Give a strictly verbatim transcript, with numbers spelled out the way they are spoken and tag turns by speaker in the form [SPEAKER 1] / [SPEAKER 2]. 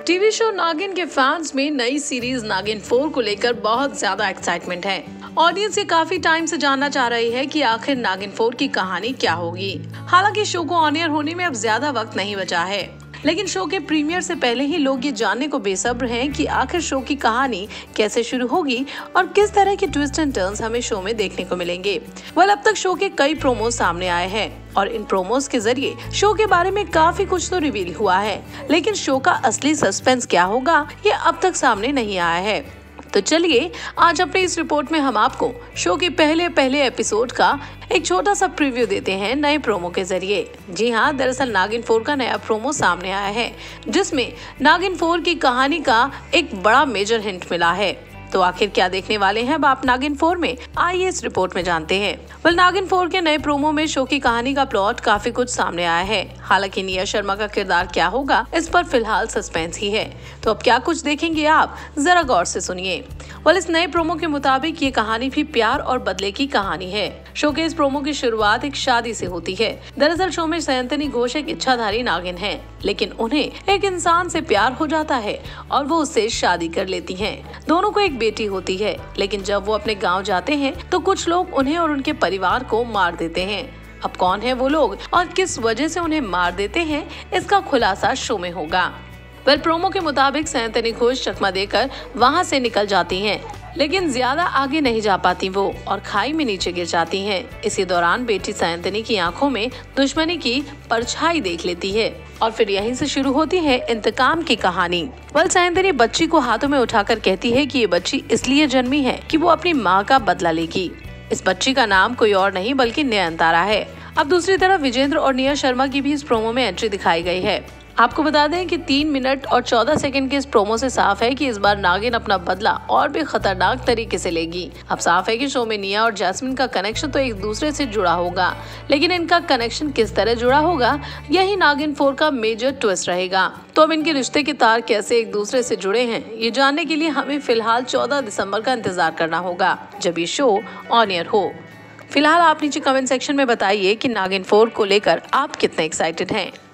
[SPEAKER 1] TV show नागिन के fans में नई सीरीज नागिन फोर को लेकर बहुत ज्यादा एक्साइटमेंट है। ऑडियंस ये काफी टाइम से जानना चाह रही है कि आखिर नागिन फोर की कहानी क्या होगी। हालांकि शो को ऑन एयर होने में अब ज्यादा वक्त नहीं बचा है, लेकिन शो के प्रीमियर से पहले ही लोग ये जानने को बेसब्र हैं कि आखिर शो की कहानी कैसे शुरू होगी और किस तरह के ट्विस्ट एंड टर्न्स हमें शो में देखने को मिलेंगे। वेल, अब तक शो के कई प्रोमो सामने आए हैं और इन प्रोमोस के जरिए शो के बारे में काफी कुछ तो रिवील हुआ है, लेकिन शो का असली सस्पेंस क्या होगा ये अब तक सामने नहीं आया है। तो चलिए आज अपने इस रिपोर्ट में हम आपको शो के पहले पहले एपिसोड का एक छोटा सा प्रीव्यू देते हैं नए प्रोमो के जरिए। जी हाँ, दरअसल नागिन फोर का नया प्रोमो सामने आया है, जिसमें नागिन फोर की कहानी का एक बड़ा मेजर हिंट मिला है। तो आखिर क्या देखने वाले हैं अब आप नागिन फोर में, आइए इस रिपोर्ट में जानते हैं। वेल, नागिन फोर के नए प्रोमो में शो की कहानी का प्लॉट काफी कुछ सामने आया है। हालांकि निया शर्मा का किरदार क्या होगा इस पर फिलहाल सस्पेंस ही है। तो अब क्या कुछ देखेंगे आप, जरा गौर से सुनिए। वेल, इस नए प्रोमो के मुताबिक ये कहानी भी प्यार और बदले की कहानी है। शो के इस प्रोमो की शुरुआत एक शादी से होती है। दरअसल शो में सयंतनी घोष एक इच्छाधारी नागिन है, लेकिन उन्हें एक इंसान से प्यार हो जाता है और वो उससे शादी कर लेती हैं। दोनों को एक बेटी होती है, लेकिन जब वो अपने गांव जाते हैं तो कुछ लोग उन्हें और उनके परिवार को मार देते हैं। अब कौन है वो लोग और किस वजह से उन्हें मार देते हैं, इसका खुलासा शो में होगा। वेल, प्रोमो के मुताबिक सयंतनी घोष चकमा देकर वहां से निकल जाती हैं, लेकिन ज्यादा आगे नहीं जा पाती वो और खाई में नीचे गिर जाती हैं। इसी दौरान बेटी सयंतनी की आंखों में दुश्मनी की परछाई देख लेती है और फिर यहीं से शुरू होती है इंतकाम की कहानी। वेल, सयंतनी बच्ची को हाथों में उठाकर कहती है कि ये बच्ची इसलिए जन्मी है कि वो अपनी माँ का बदला लेगी। इस बच्ची का नाम कोई और नहीं बल्कि नयनतारा है। अब दूसरी तरफ विजेंद्र और निया शर्मा की भी इस प्रोमो में एंट्री दिखाई गई है। आपको बता दें कि तीन मिनट और चौदह सेकंड के इस प्रोमो से साफ है कि इस बार नागिन अपना बदला और भी खतरनाक तरीके से लेगी। अब साफ है कि शो में निया और जैस्मिन का कनेक्शन तो एक दूसरे से जुड़ा होगा, लेकिन इनका कनेक्शन किस तरह जुड़ा होगा यही नागिन फोर का मेजर ट्विस्ट रहेगा। तो अब इनके रिश्ते के तार कैसे एक दूसरे से जुड़े हैं, ये जानने के लिए हमें फिलहाल चौदह दिसंबर का इंतजार करना होगा, जब ये शो ऑन एयर हो। फिलहाल आप नीचे कमेंट सेक्शन में बताइए कि नागिन फोर को लेकर आप कितने एक्साइटेड हैं।